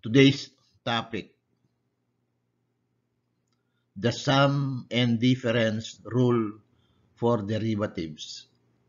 Today's topic, the sum and difference rule for derivatives.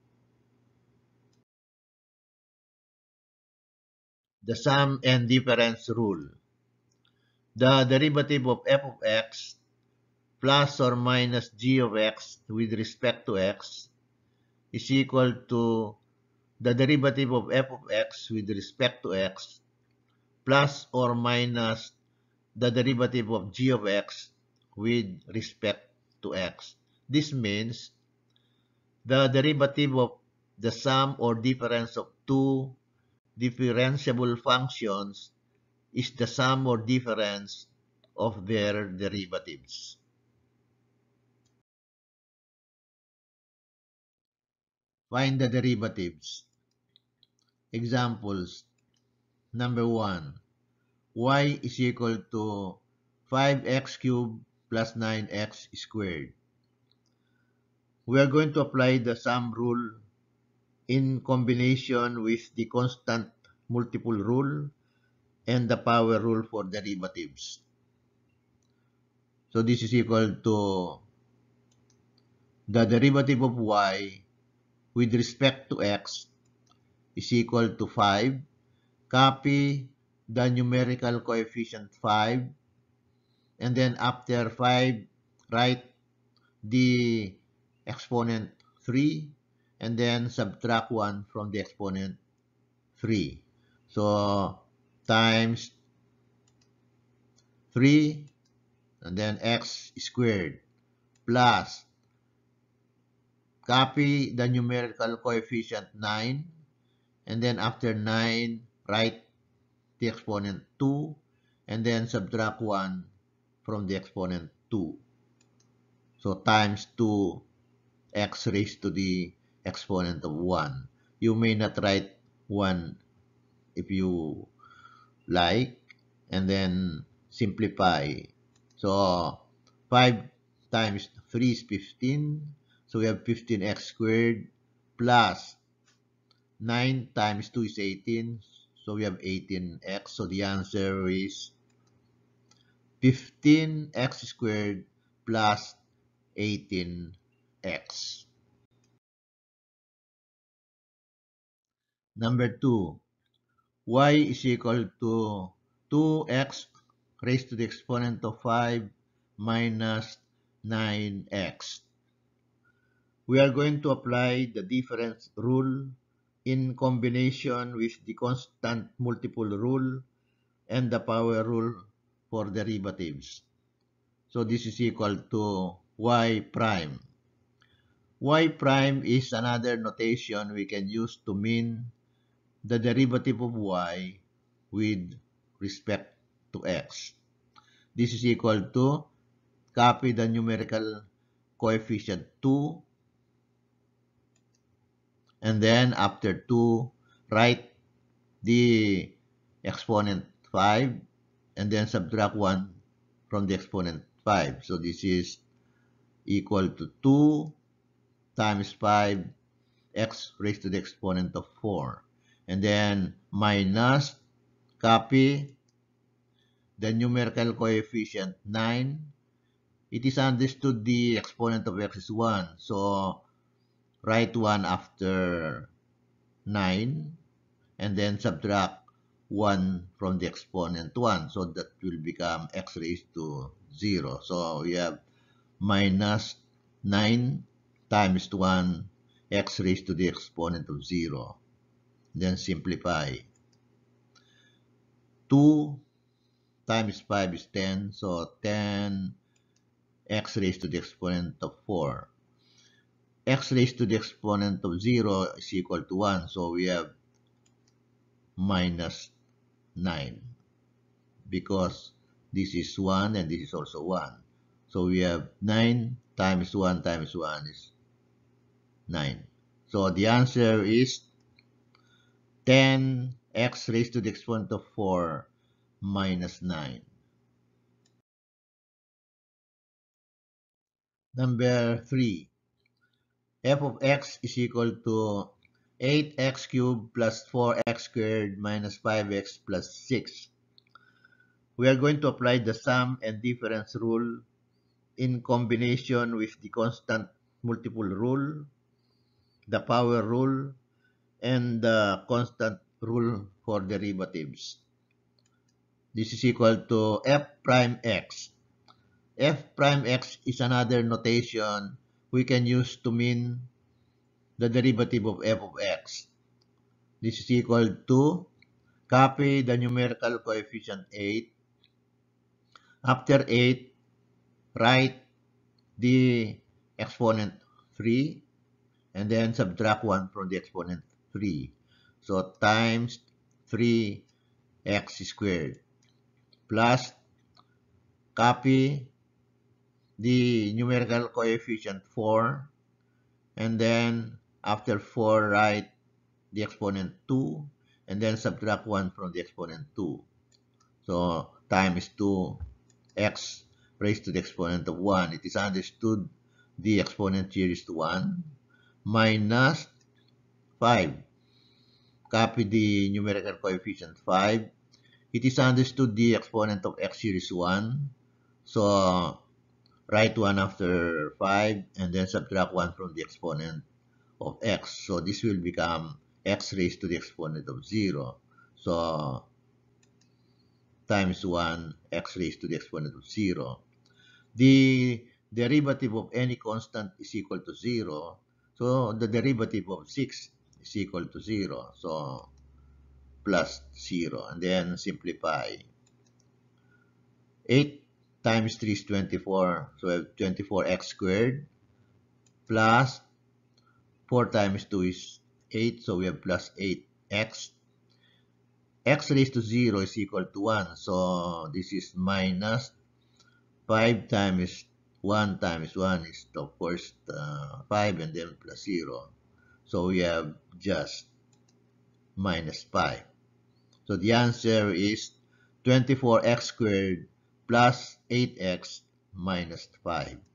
The sum and difference rule. The derivative of f of x plus or minus g of x with respect to x is equal to the derivative of f of x with respect to x plus or minus the derivative of g of x with respect to x. This means the derivative of the sum or difference of two differentiable functions is the sum or difference of their derivatives. Find the derivatives. Examples. Number 1. Y is equal to 5x cubed plus 9x squared. We are going to apply the sum rule in combination with the constant multiple rule and the power rule for derivatives. So this is equal to the derivative of y with respect to x is equal to 5. Copy the numerical coefficient 5, and then after 5, write the exponent 3, and then subtract 1 from the exponent 3. So times 3, and then x squared plus, copy the numerical coefficient 9, and then after 9, write the exponent 2, and then subtract 1 from the exponent 2. So times 2x raised to the exponent of 1. You may not write 1 if you like, and then simplify. So 5 times 3 is 15. So we have 15x squared plus 9 times 2 is 18. So we have 18x. So the answer is 15x squared plus 18x. Number 2, y is equal to 2x raised to the exponent of 5 minus 9x. We are going to apply the difference rule in combination with the constant multiple rule and the power rule for derivatives. So this is equal to y prime. Y prime is another notation we can use to mean the derivative of y with respect to x. This is equal to, copy the numerical coefficient 2, and then after 2, write the exponent 5, and then subtract 1 from the exponent 5. So this is equal to 2 times 5 x raised to the exponent of 4. And then minus, copy the numerical coefficient 9. It is understood the exponent of x is 1. So write 1 after 9, and then subtract 1 from the exponent 1. So that will become x raised to 0. So we have minus 9 times 1 x raised to the exponent of 0. Then simplify. 2 times 5 is 10. So 10 x raised to the exponent of 4. X raised to the exponent of 0 is equal to 1. So we have minus 9. Because this is 1 and this is also 1. So we have 9 times 1 times 1 is 9. So the answer is 10x raised to the exponent of 4 minus 9. Number 3. F of x is equal to 8x cubed plus 4x squared minus 5x plus 6. we are going to apply the sum and difference rule in combination with the constant multiple rule, the power rule, and the constant rule for derivatives. This is equal to f prime x. F prime x is another notation we can use to mean the derivative of f of x. This is equal to, copy the numerical coefficient 8. After 8, write the exponent 3 and then subtract 1 from the exponent 3. So times 3x squared plus, copy the numerical coefficient 4 and then after 4 write the exponent 2 and then subtract 1 from the exponent 2. So times 2x raised to the exponent of 1. It is understood the exponent here is 1 minus 5. Copy the numerical coefficient 5. It is understood the exponent of x here is 1. So write 1 after 5 and then subtract 1 from the exponent of x. So this will become x raised to the exponent of 0. So times 1, x raised to the exponent of 0. The derivative of any constant is equal to 0. So the derivative of 6 is equal to 0. So plus 0. And then simplify. 8 times 3 is 24. So we have 24x squared plus 4 times 2 is 8. So we have plus 8x. X raised to 0 is equal to 1. So this is minus 5 times 1 times 1 is, of course, 5 and then plus 0. So we have just minus 5. So the answer is 24x squared plus 8x minus 5.